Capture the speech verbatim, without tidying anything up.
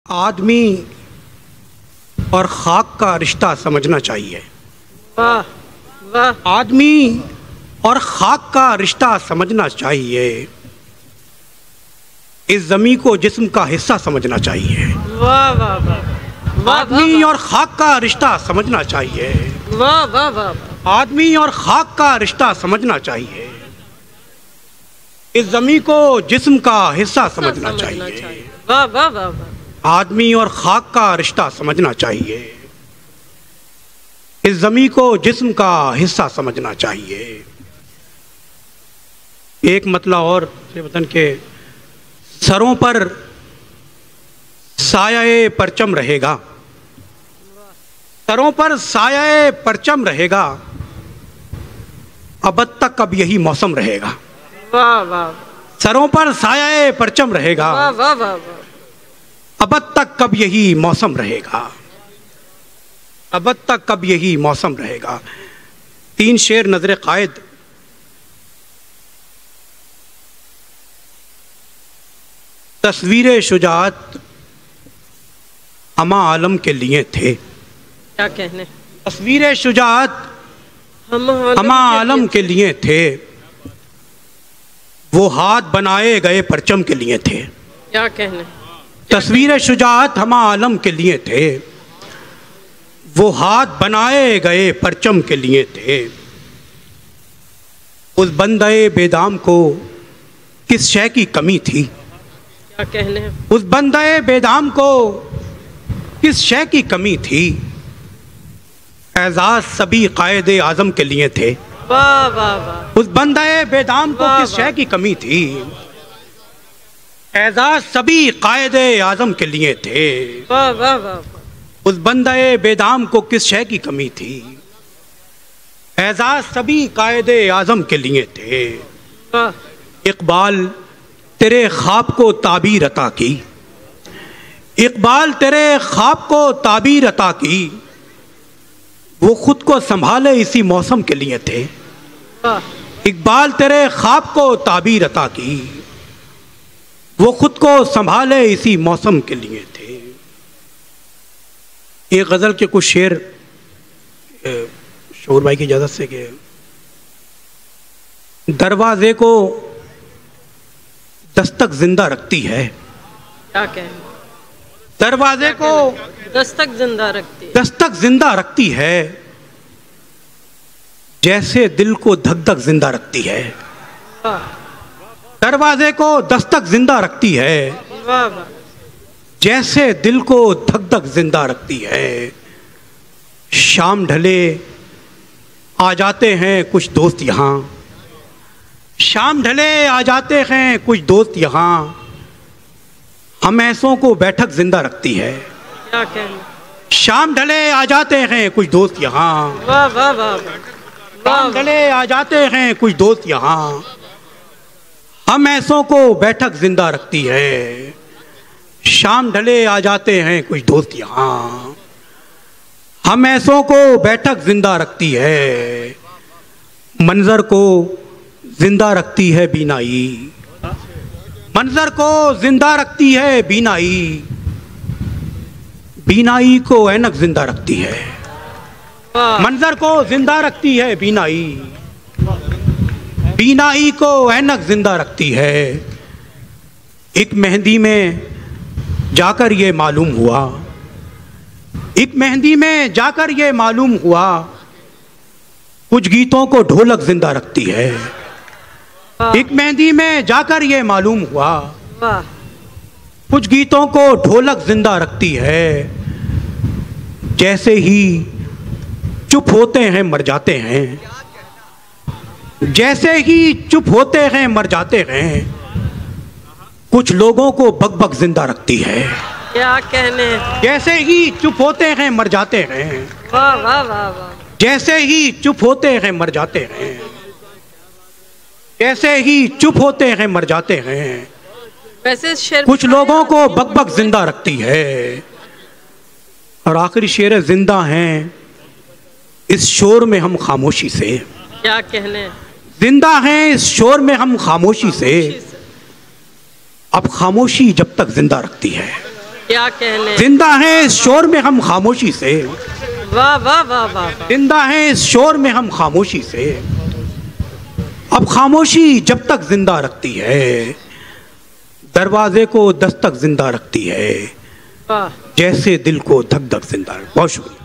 आदमी और खाक का रिश्ता समझना चाहिए। वाह वाह। आदमी और खाक का रिश्ता समझना चाहिए। इस ज़मीं को जिस्म का हिस्सा समझना चाहिए। वाह वाह वाह। आदमी और खाक का रिश्ता समझना चाहिए। वाह वाह वाह। आदमी और खाक का रिश्ता समझना चाहिए। इस ज़मीं को जिस्म का हिस्सा समझना चाहिए। वाह वाह वाह। आदमी और खाक का रिश्ता समझना चाहिए। इस ज़मीं को जिस्म का हिस्सा समझना चाहिए। एक मतला और वतन के सरों पर साये परचम रहेगा। सरों पर साये परचम रहेगा। अब तक अब यही मौसम रहेगा। वाह वाह। सरों पर साये परचम रहेगा। वाह वाह वाह। अब तक कब यही मौसम रहेगा। अब तक कब यही मौसम रहेगा। तीन शेर नजर कायद। तस्वीर शुजात हमा आलम के लिए थे। क्या कहने। तस्वीर शुजात हम हमा आलम के लिए थे। वो हाथ बनाए गए परचम के लिए थे। क्या कहने। तस्वीर शुजात हमा आलम के लिए थे। वो हाथ बनाए गए परचम के लिए थे। उस बंदे बेदाम को किस शय की कमी थी। क्या कहने। उस बंदे बेदाम को किस शय की कमी थी। एजाज सभी कायदे आजम के लिए थे। वाह वाह वाह। उस बंदे बेदाम को किस शय की कमी थी। एजाज सभी कायदे आजम के लिए थे। वाह वाह वाह। उस बंदे बेदाम को किस शय की कमी थी। एजाज सभी कायदे आजम के लिए थे। वाह। इकबाल तेरे ख्वाब को ताबीर अता की। इकबाल तेरे ख्वाब को ताबीर अता की। वो खुद को संभाले इसी मौसम के लिए थे। इकबाल तेरे ख्वाब को ताबीर अता की। वो खुद को संभाले इसी मौसम के लिए थे। एक गज़ल के कुछ शेर शोर भाई की इजाज़त से के दरवाजे को दस्तक जिंदा रखती है। क्या कहें। दरवाजे को दस्तक जिंदा रखती है। दस्तक जिंदा रखती है। जैसे दिल को धक धक जिंदा रखती है। दरवाजे को दस्तक जिंदा रखती है। वाह वाह। जैसे दिल को धक धक जिंदा रखती है। शाम ढले आ जाते हैं कुछ दोस्त यहाँ। शाम ढले आ जाते हैं कुछ दोस्त यहाँ। हम ऐसों को बैठक जिंदा रखती है। क्या कहना। शाम ढले आ जाते हैं कुछ दोस्त यहाँ। वाह वाह वाह। शाम ढले आ जाते हैं कुछ दोस्त यहाँ। हम ऐसों को बैठक जिंदा रखती है। शाम ढले आ जाते हैं कुछ दोस्त यहाँ। हम ऐसों को बैठक जिंदा रखती है। मंजर को जिंदा रखती है बीनाई। मंजर को जिंदा रखती है बीनाई। बीनाई को ऐनक जिंदा रखती है। मंजर को जिंदा रखती है बीनाई। बीनाई को ऐनक जिंदा रखती है। एक मेहंदी में जाकर ये मालूम हुआ। एक मेहंदी में जाकर ये मालूम हुआ। कुछ गीतों को ढोलक जिंदा रखती है। एक मेहंदी में जाकर ये मालूम हुआ। वाह। कुछ गीतों को ढोलक जिंदा रखती है। जैसे ही चुप होते हैं मर जाते हैं। जैसे ही चुप होते हैं मर जाते हैं। कुछ लोगों को बक बक जिंदा रखती है। क्या कहने। जैसे ही चुप होते हैं मर जाते हैं। वाह वाह वाह वाह। जैसे ही चुप होते हैं मर जाते हैं। जैसे ही चुप होते हैं मर जाते हैं। वैसे शेर कुछ लोगों को बक बक जिंदा रखती है। और आखिरी शेर जिंदा हैं इस शोर में हम खामोशी से। क्या कहने। जिंदा हैं इस शोर में हम खामोशी से। अब खामोशी जब तक जिंदा रखती है। क्या कहने। जिंदा हैं इस शोर में हम खामोशी से, वाह वाह वाह वाह। जिंदा हैं इस शोर में हम खामोशी से। अब खामोशी जब तक जिंदा रखती है, दरवाजे को दस्तक जिंदा रखती है, वाह। जैसे दिल को धक धक जिंदा। बहुत शुक्रिया।